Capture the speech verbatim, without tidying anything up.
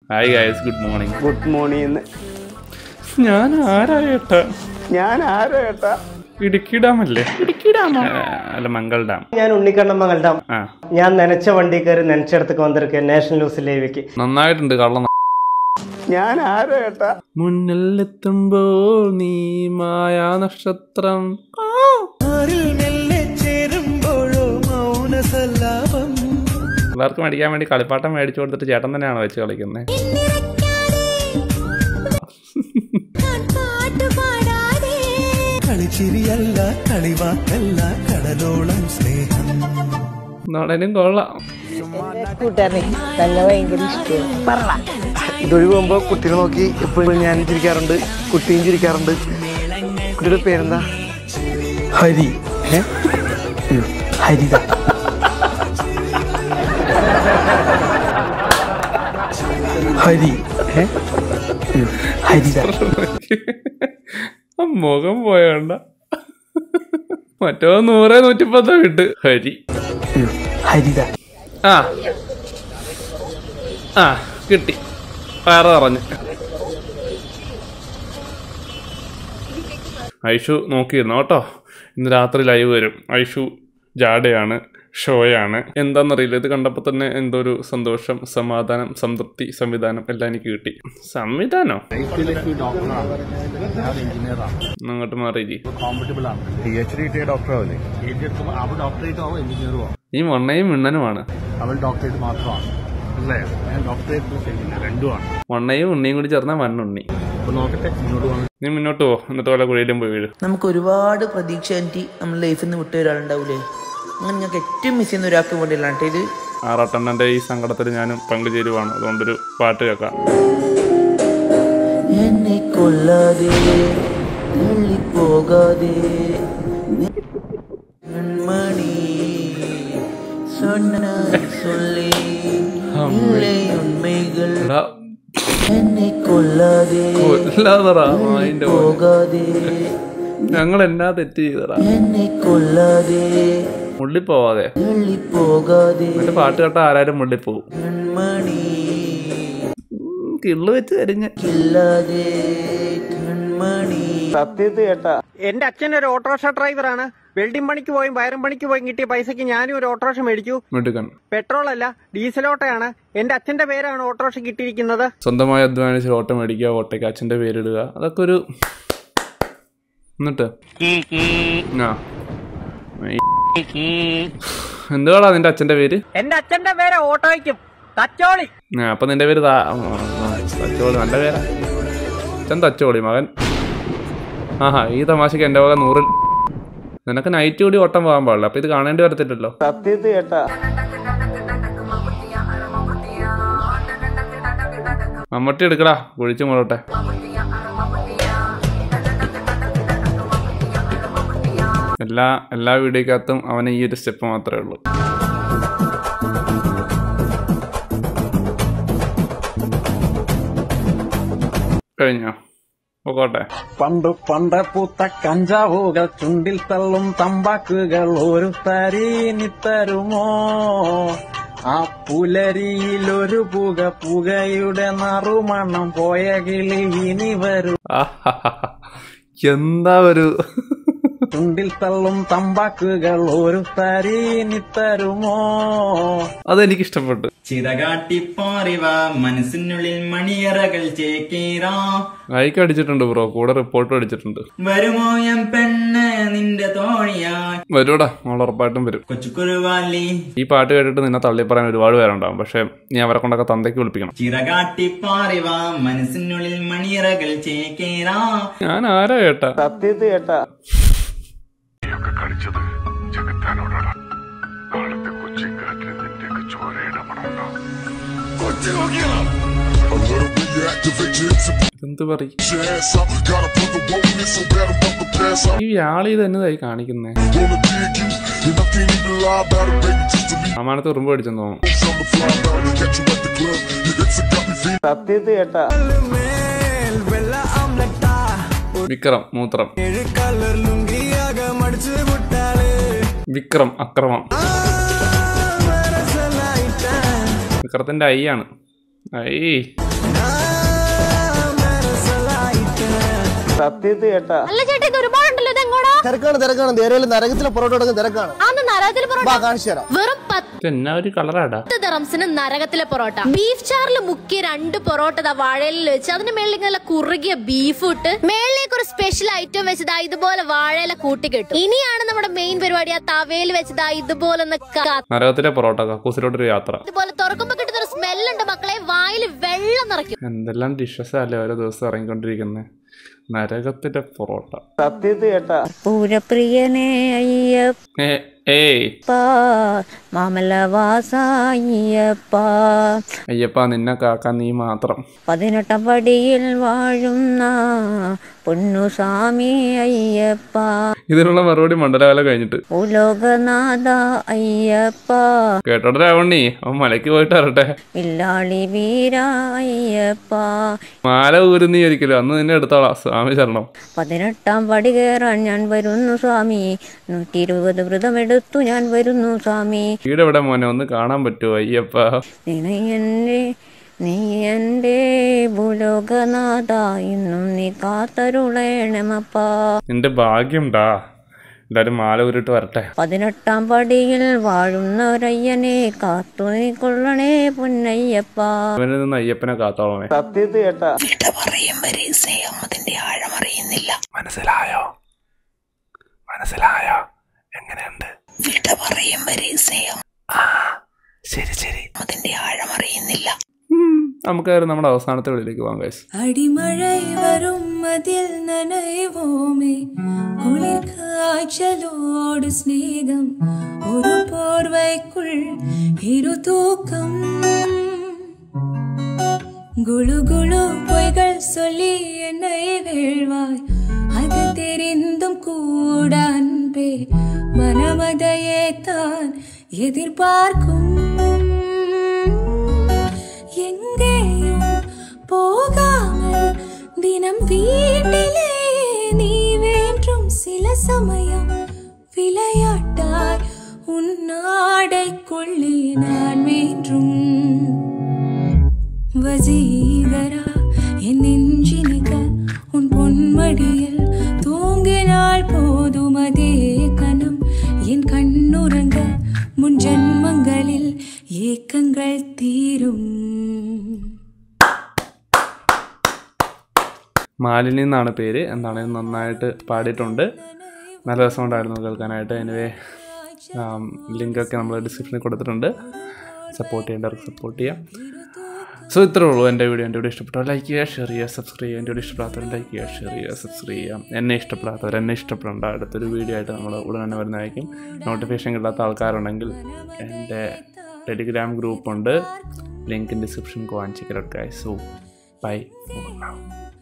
Hi guys, good morning. Good morning. ഞാൻ ആരാ ഏട്ടാ? ഞാൻ ആരാ ഏട്ടാ? ഇടുക്കി ഡാമല്ലേ? ഇടുക്കി ഡാമോ? അല്ല, മംഗൾ ഡാം. ഞാൻ ഉണ്ണിക്കണ്ണൻ മംഗൾ ഡാം. ഞാൻ നനച്ച വണ്ടി കയറി നനച്ചെടുത്ത് വന്നിരിക്കുക നാഷണൽ ന്യൂസിലേക്ക്. നന്നായിട്ടുണ്ട് കള്ളം. ഞാൻ ആരാ ഏട്ടാ? മുന്നിലെത്തുമ്പോൾ നീ മായാ നക്ഷത്രം. പിള്ളേർക്ക് മേടിക്കാൻ വേണ്ടി കളിപ്പാട്ടം മേടിച്ചു കൊടുത്തിട്ട് ചേട്ടൻ തന്നെയാണോ വെച്ച് കളിക്കുന്നത്? നോടനും കൊള്ളാം. ഇതൊഴിവുമ്പോ കുട്ടീനെ നോക്കി എപ്പോഴും ഞാൻ ചിരിക്കാറുണ്ട്, കുട്ടിയും ചിരിക്കാറുണ്ട്. കുട്ടിയുടെ പേരെന്താ? ഹരി. ഹരിത. ഹരി. ഹരിത. മുഖം പോയണ്ട. മറ്റോ നൂറ് നൂറ്റിപ്പത്തോ വിട്ട്. ഹരി. ഹരിത. ആ ആ കിട്ടി. വയറ് പറഞ്ഞു. ഐഷു നോക്കിയിരുന്നു കേട്ടോ. ഇന്ന് രാത്രി ലൈവ് വരും. ഐഷു ജാടയാണ്, ഷോയാണ്. എന്താണെന്നറിയില്ല. ഇത് കണ്ടപ്പോൾ തന്നെ എന്തോ ഒരു സന്തോഷം, സമാധാനം, സംതൃപ്തി, സംവിധാനം എല്ലാം എനിക്ക് കിട്ടി. സംവിധാനോ? അങ്ങോട്ട് മാറിയില്ലേ? ഈ മണ്ണയും മിണ്ണനുമാണ്. മണ്ണയും ഉണ്ണിയും കൂടി ചേർന്ന മണ്ണുണ്ണി. നീ മുന്നോട്ട് പോ, എന്നിട്ട് വല്ല കുഴിയിലും പോയി വീഴും. നമുക്ക് ഒരുപാട് പ്രതീക്ഷ എനിക്ക് നമ്മുടെ ലൈഫിൽ നിന്ന് വിട്ട ഒരാളുണ്ടാവൂലേ? അങ്ങനെ ഞങ്ങൾക്ക് ഏറ്റവും മിസ് ചെയ്യുന്ന ഒരാൾക്ക് വേണ്ടിയില്ലാണ്ട് ഇത് ആറാട്ടെണ്ണന്റെ ഈ സങ്കടത്തിൽ ഞാനും പങ്കുചേരുവാണ്. അതുകൊണ്ടൊരു പാട്ട് കേൾക്കാം. എന്നെ കൊല്ലാതെ പോകാതെ മണി ഉണ്മകൾ എന്നെ കൊല്ലാതെ പോകാതെ ഞങ്ങൾ എന്നാ തെറ്റ് ചെയ്തടാ? എന്നെ കൊല്ലാതെ മുള്ളിപ്പോവാതെ പോകാതെ പാട്ട് കേട്ടാ ആരാരും മുള്ളിപ്പോവും. കൺമണി കിള്ളു വെച്ച് കരിഞ്ഞ് കില്ലാതെ കൺമണി. സത്യത്തിൽ കേട്ടാ, എന്റെ അച്ഛൻ ഒരു ഓട്ടോറിക്ഷ ഡ്രൈവറാണ്. വെൽഡിംഗ് പണിക്ക് പോയും വയറും പണിക്ക് പോയും കിട്ടിയ പൈസക്ക് ഞാനും ഒരു ഓട്ടോറിക്ഷ മേടിച്ചു. പെട്രോൾ അല്ല, ഡീസൽ ഓട്ടോയാണ്. എന്റെ അച്ഛന്റെ പേരാണ് ഓട്ടോറിക്ഷ കിട്ടിയിരിക്കുന്നത്. സ്വന്തമായി അധ്വാനിച്ച് ഓട്ടോ മേടിക്കുക, ഓട്ടോയ്ക്ക് അച്ഛന്റെ പേരിടുക, അതൊക്കെ ഒരു എന്നിട്ട് എന്തുവാടാ നിന്റെ അച്ഛന്റെ പേര്? എന്റെ അച്ഛന്റെ പേര് ഓട്ടോയ്ക്കും തച്ചോളി. അപ്പൊ നിന്റെ പേര് തച്ചോളി. നല്ല പേരാ. അച്ഛൻ തച്ചോളി, മകൻ. ആഹാ, ഈ തമാശക്ക് എന്റെ വക നൂറിൽ. നിനക്ക് നൈറ്റ് കൂടി ഓട്ടം പോകാൻ പാടില്ല, അപ്പൊ ഇത് കാണേണ്ടി വരത്തില്ലല്ലോ. സത്യത്തിൽ കേട്ടാ. മമ്മട്ടി എടുക്കടാ, കുഴിച്ചു മുളട്ടെ. എല്ലാ എല്ലാ വീഡിയോക്കകത്തും അവന് ഈ ഒരു സ്റ്റെപ്പ് മാത്രമേ ഉള്ളൂ. കഴിഞ്ഞോ? പോകട്ടെ. പണ്ട് പണ്ട് പൂത്ത കഞ്ചാവുകൾ, ചുണ്ടിൽ തള്ളും തമ്പാക്കുകൾ, ഒരു തരീനി തരുമോ? ആ പുലരിയിലൊരു പുക, പുകയുടെ നറുമണം പോയ കിളി ഇനി വരൂ. എന്താ ഒരു ചുണ്ടിൽ തള്ളും തമ്പാക്കുകൾ, ഒരു തരീനി തരുമോ? അതെനിക്കിഷ്ടപ്പെട്ടു. ചിറകാട്ടിപ്പാറിവ മനസ്സിനുള്ളിൽ മണിയറകൾ ചേക്കേറാ. ലൈക്ക് അടിച്ചിട്ടുണ്ട് ബ്രോ, കൂടെ റിപ്പോർട്ടും അടിച്ചിട്ടുണ്ട്. വരുമോ ഞാൻ പെണ്ണ് നിന്റെ തോണിയാ? വരൂടാ, നമ്മൾ ഉറപ്പായിട്ടും വരും. കൊച്ചുകുരുവാലി. ഈ പാട്ട് കേട്ടിട്ട് നിന്നെ തള്ളി പറയാൻ ഒരുപാട് പേരുണ്ടാവും, പക്ഷെ നീ അവരെ കൊണ്ടൊക്കെ തന്തയ്ക്ക് വിളിപ്പിക്കണം. ചിറകാട്ടിപ്പാറിവ മനസ്സിനുള്ളിൽ മണിയറകൾ ചേക്കേറാ. ഞാൻ ആരാ കേട്ടാ? സത്യത്തിൽ കേട്ടാ. കളിച്ചത് ജഗത്താനോടാണ്. നാളത്തെ കൊച്ചിക്കാറ്റിൽ നിന്റെയൊക്കെ ചോരയുടെ മണമുണ്ടാവും. എന്ത് പറയും ഈ ആളി തന്നെതായി കാണിക്കുന്നേ? അമാനത്ത് ഉറുമ്പ് അടിച്ചെന്ന് തോന്നുന്നു. സത്യത്തിൽ കേട്ടാ. വിക്രം മൂത്രം. വിക്രം അക്രമം. വിക്രത്തിന്റെ ഐ ആണ്. ഐ സത്യത്തിൽ ചേട്ടാ അല്ല ചേട്ടാ ഇത് ഒരുപാടുണ്ടല്ലോ ഇത് എങ്ങോടാ തിരക്കാണ് തിരക്കാണ് ദേരയില് നരകത്തിലെ പൊറോട്ട കൊടുക്കുന്ന തിരക്കാണ് നരകത്തിലെ പൊറോട്ട കാണിച്ചു തരാം വെറും പത്ത് കളറാടാ ദറംസിന് നരകത്തിലെ പൊറോട്ട ബീഫ് ചാറിൽ മുക്കിയ രണ്ട് പൊറോട്ട വാഴയിലിൽ വെച്ച് അതിന് മേളിൽ നല്ല കുറുകിയ ബീഫ് ഇട്ട് മേളിലേക്ക് ഒരു സ്പെഷ്യൽ ഐറ്റം വെച്ചതാ ഇതുപോലെ വാഴയില കൂട്ടിക്കെട്ടും. ഇനിയാണ് നമ്മുടെ മെയിൻ പരിപാടി ആ തവയിൽ വെച്ചതാ ഇതുപോലെ നരകത്തിലെ പൊറോട്ട കക്കൂസിലോട്ടൊരു യാത്ര. ഇതുപോലെ തുറക്കുമ്പോ കിട്ടുന്ന ഒരു സ്മെല്ലുണ്ട് മക്കളെ, വായിൽ വെള്ളം നിറയ്ക്കും. എന്തെല്ലാം ഡിഷസ് അല്ലേ ഓരോ ദിവസം ഇറങ്ങിക്കൊണ്ടിരിക്കുന്നത്. നരകത്തിന്റെ പൊറോട്ട. സത്യത്തിൽ ചേട്ടാ പൂരപ്രിയനേ അയ്യപ്പ മാമലവാസ അയ്യപ്പ അയ്യപ്പ നിന്നെ കാക്കാൻ നീ മാത്രം. പതിനെട്ടാം പടിയിൽ വാഴുന്ന പൊന്നുസ്വാമി അയ്യപ്പ. ഇതിനുള്ള മറുപടി മണ്ഡലകാലം കഴിഞ്ഞിട്ട്. ഭൂലോകനാഥ അയ്യപ്പ കേട്ടോടെ രാവണി അവൻ മലയ്ക്ക് പോയിട്ട് വരട്ടെ. ഇല്ലാളി വീര അയ്യപ്പ. മാല ഊരുന്നീ ഒരിക്കലും അന്ന് നിന്നെ എടുത്തോളാം സ്വാമി ശരണം. പതിനെട്ടാം പടി കയറാൻ ഞാൻ വരുന്നു സ്വാമി, നൂറ്റി ഇരുപത് വ്രതമെടുത്തു ഞാൻ വരുന്നു സ്വാമി. വീട് എവിടെ മോനെ ഒന്ന് കാണാൻ പറ്റുമോ അയ്യപ്പ? നിനയെന്റെ നീ എന്റെ ഭൂലോകനാഥ ഇന്നും നീ കാത്തരുളേണമപ്പ. നിന്റെ ഭാഗ്യംടാ എല്ലാരും മാല ഊരിട്ട് വരട്ടെ. പതിനെട്ടാം പടിയിൽ വാഴുന്നൊരയ്യനെ കാത്തു നീ കൊള്ളണേ പൊന്നയ്യപ്പ. അവനിൽ നിന്ന് അയ്യപ്പനെ കാത്തോളമേ. സത്യത്തിൽ ചേട്ടാ പറയും വരെ സ്നേഹം അതിന്റെ ആഴമറിയുന്നില്ല. മനസ്സിലായോ മനസ്സിലായോ എങ്ങനെയുണ്ട്? വിട പറയും വരെ സ്നേഹം ശരി ശരി അതിന്റെ ആഴമറിയുന്നില്ല. നമുക്കായിരുന്നു നമ്മുടെ അവസാനത്തെ വിളിയിലേക്ക് പോകാം ഗൈസ്. അടിമഴை வரும் அதில் நனைவோமே குளிர் காய்ச்சலோடு ஸ்நேகம் ஒரு போர்வைக்குள் இரு தூக்கம் குழு குழு பொய்கள் சொல்லி என்னை வேள்வாய் அது தெரிந்தும் கூட அன்பே மனமதையே தான் எதிர்பார்க்கும். எங்கேயும் போகாமல் தினம் வீட்டிலே நீ வேண்டும் சில சமயம் விளையாட்டாய் உன் நாடைக்குள்ளே நான் வேண்டும். வசீகரா என் நெஞ்சினிக உன் பொன்மடியில் தூங்கினால் போதும் அதே கணம் என் கண்ணுறங்க முன் ஜன்மங்களில் ஏக்கங்கள் തീരും. മാലിനി എന്നാണ് പേര്. എന്താണ് നന്നായിട്ട് പാടിയിട്ടുണ്ട്. നല്ല രസമുണ്ടായിരുന്നു കേൾക്കാനായിട്ട്. എനിവേ ലിങ്കൊക്കെ നമ്മൾ ഡിസ്ക്രിപ്ഷനിൽ കൊടുത്തിട്ടുണ്ട്. സപ്പോർട്ട് ചെയ്യേണ്ടവർക്ക് സപ്പോർട്ട് ചെയ്യാം. സോ ഇത്രേ ഉള്ളൂ എൻ്റെ വീഡിയോ. എൻ്റെ വീഡിയോ ഇഷ്ടപ്പെട്ടാൽ ലൈക്ക് ചെയ്യുക, ഷെയർ ചെയ്യുക, സബ്സ്ക്രൈബ് ചെയ്യുക. എൻ്റെ വീഡിയോ ഇഷ്ടപ്പെടാത്തവർ ലൈക്ക് ചെയ്യുക, ഷെയർ ചെയ്യുക, സബ്സ്ക്രൈബ് ചെയ്യാം. എന്നെ ഇഷ്ടപ്പെടാത്തവർ എന്നെ ഇഷ്ടപ്പെടേണ്ട അടുത്തൊരു വീഡിയോ ആയിട്ട് നമ്മൾ ഉടൻ തന്നെ വരുന്നതായിരിക്കും. നോട്ടിഫിക്കേഷൻ കിട്ടാത്ത ആൾക്കാരുണ്ടെങ്കിൽ എൻ്റെ ടെലിഗ്രാം ഗ്രൂപ്പുണ്ട്, link in description. Go and check it out guys. So bye for now.